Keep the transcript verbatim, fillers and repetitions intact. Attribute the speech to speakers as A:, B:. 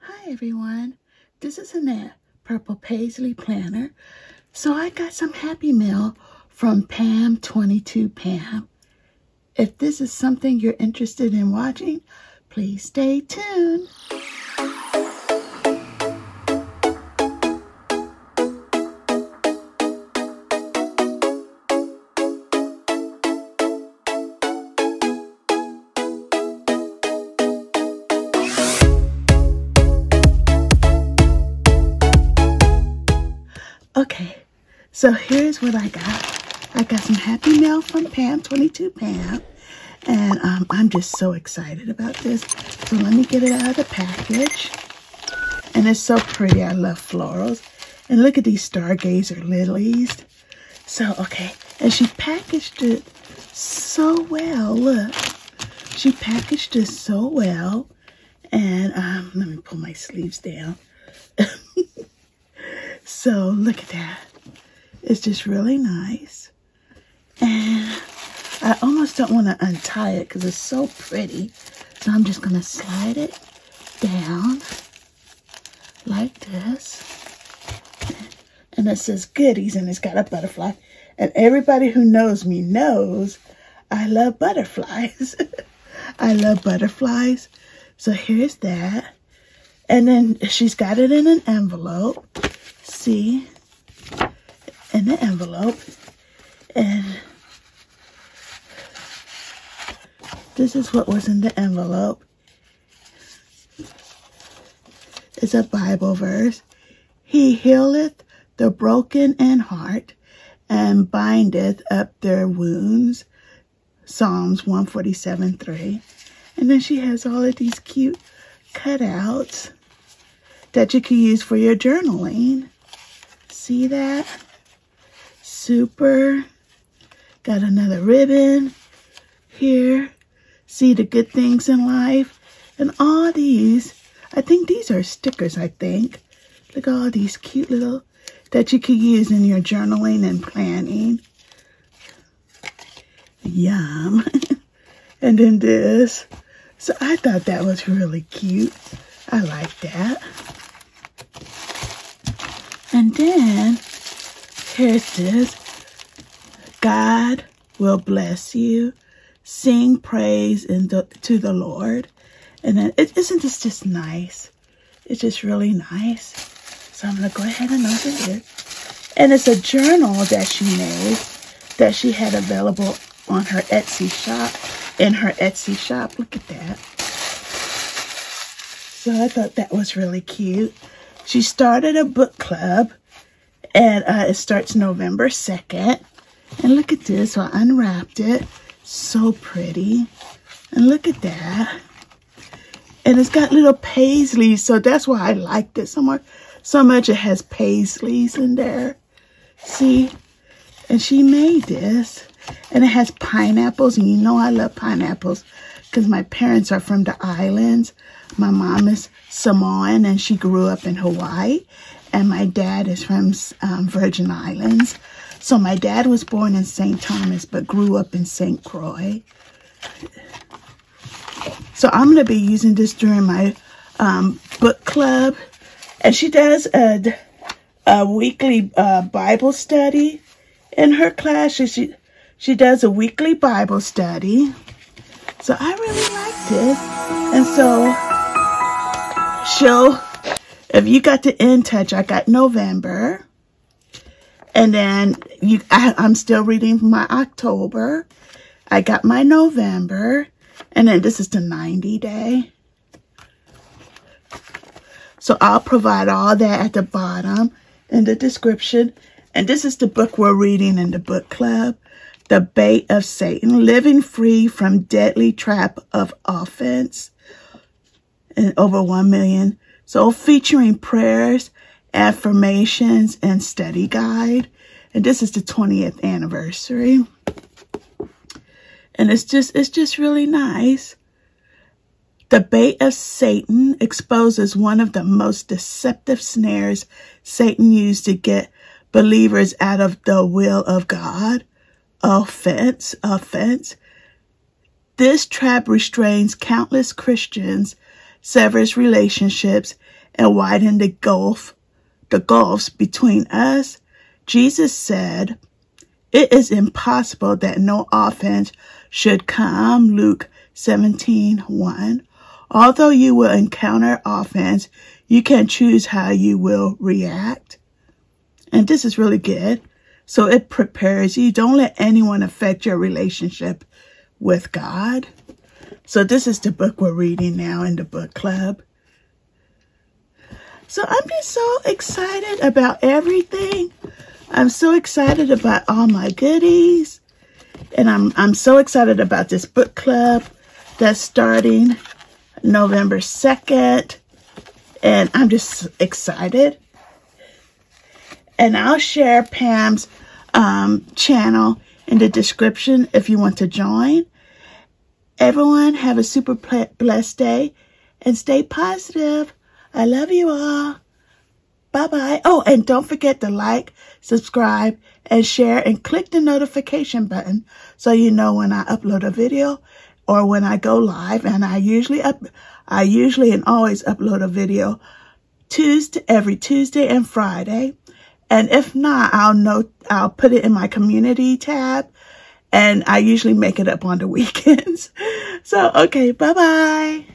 A: Hi everyone, this is Annette, Purple Paisley Planner. So I got some Happy Mail from Pam twenty-two Pam. If this is something you're interested in watching, please stay tuned. Okay, so here's what I got. I got some Happy Mail from Pam twenty-two Pam, and um, I'm just so excited about this. So let me get it out of the package. And it's so pretty. I love florals. And look at these stargazer lilies. So, okay, and she packaged it so well. Look, she packaged it so well. And um, let me pull my sleeves down. So look at that. It's just really nice. And I almost don't want to untie it because it's so pretty. So I'm just going to slide it down like this. And it says goodies and it's got a butterfly. And everybody who knows me knows I love butterflies. I love butterflies. So here's that. And then she's got it in an envelope. See, in the envelope, and this is what was in the envelope. It's a Bible verse. He healeth the broken in heart and bindeth up their wounds. Psalms one forty-seven three. And then she has all of these cute cutouts that you can use for your journaling. See that? Super. Got another ribbon here. See the good things in life. And all these, I think these are stickers, I think. Look at all these cute little, that you could use in your journaling and planning. Yum. And then this. So I thought that was really cute. I like that. And then, here's this. God will bless you. Sing praise in the, to the Lord. And then, it, isn't this just nice? It's just really nice. So I'm going to go ahead and open it. And it's a journal that she made that she had available on her Etsy shop. In her Etsy shop. Look at that. So I thought that was really cute. She started a book club, and uh, it starts November second. And look at this. So I unwrapped it. So pretty. And look at that. And it's got little paisleys, so that's why I liked it so much. So much it has paisleys in there. See? And she made this. And it has pineapples, and you know I love pineapples because my parents are from the islands. My mom is Samoan, and she grew up in Hawaii. And my dad is from um, Virgin Islands. So my dad was born in Saint Thomas, but grew up in Saint Croix. So I'm going to be using this during my um, book club. And she does a, a weekly uh, Bible study in her class. She, she, she does a weekly Bible study. So I really like this. And so she'll, if you got the InTouch, I got November. And then you, I, I'm still reading my October. I got my November. And then this is the ninety day. So I'll provide all that at the bottom in the description. And this is the book we're reading in the book club. The Bait of Satan, Living Free from Deadly Trap of Offense. And over one million. So featuring prayers, affirmations, and study guide. And this is the twentieth anniversary. And it's just, it's just really nice. The bait of Satan exposes one of the most deceptive snares Satan used to get believers out of the will of God. Offense, offense. This trap restrains countless Christians, severs relationships, and widen the gulf, the gulfs between us, Jesus said, it is impossible that no offense should come, Luke seventeen one. Although you will encounter offense, you can choose how you will react. And this is really good. So it prepares you. Don't let anyone affect your relationship with God. So this is the book we're reading now in the book club. So I'm just so excited about everything. I'm so excited about all my goodies. And I'm, I'm so excited about this book club that's starting November second. And I'm just excited. And I'll share Pam's um, channel in the description if you want to join. Everyone have a super blessed day and stay positive. I love you all. Bye-bye. Oh, and don't forget to like, subscribe, and share, and click the notification button so you know when I upload a video or when I go live. And I usually up, I usually and always upload a video Tuesday, every Tuesday and Friday. And if not, I'll note, I'll put it in my community tab. And I usually make it up on the weekends. So, okay, bye-bye.